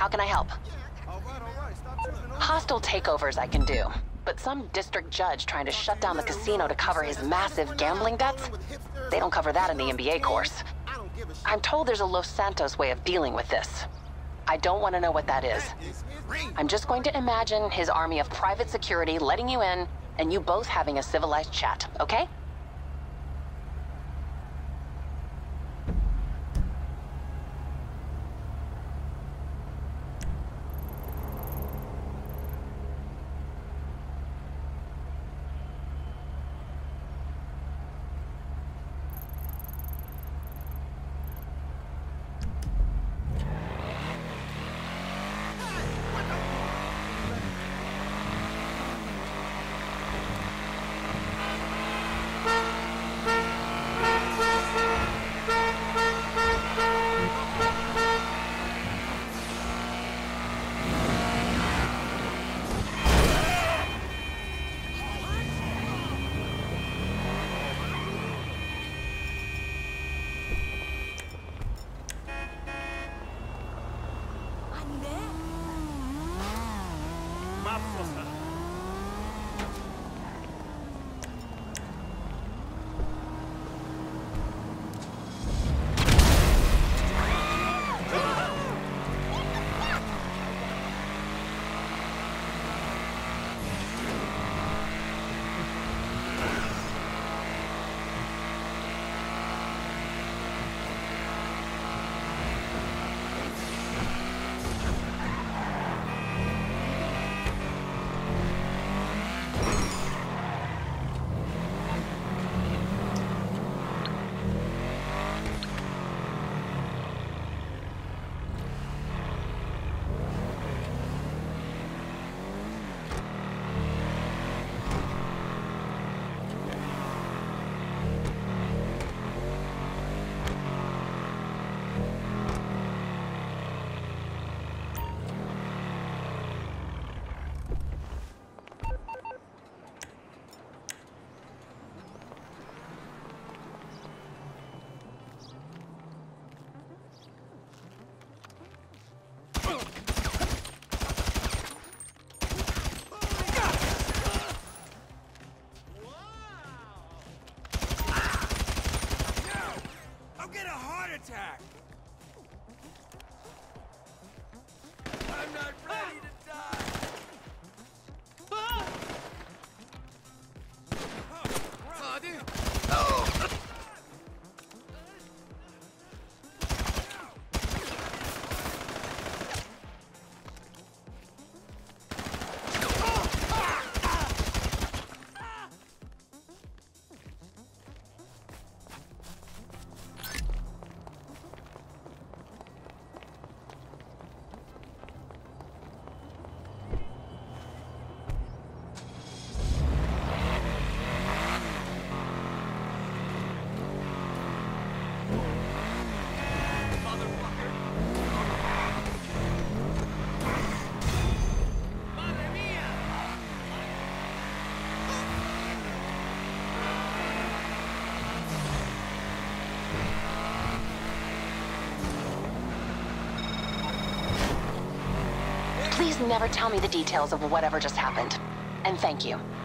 How can I help? All right. Stop tripping. Hostile takeovers I can do, but some district judge trying to shut down the casino to cover his massive gambling debts? They don't cover that in the MBA course. I'm told there's a Los Santos way of dealing with this. I don't want to know what that is. I'm just going to imagine his army of private security letting you in, and you both having a civilized chat, okay? Attack! I'm not ready to die! Please never tell me the details of whatever just happened. And thank you.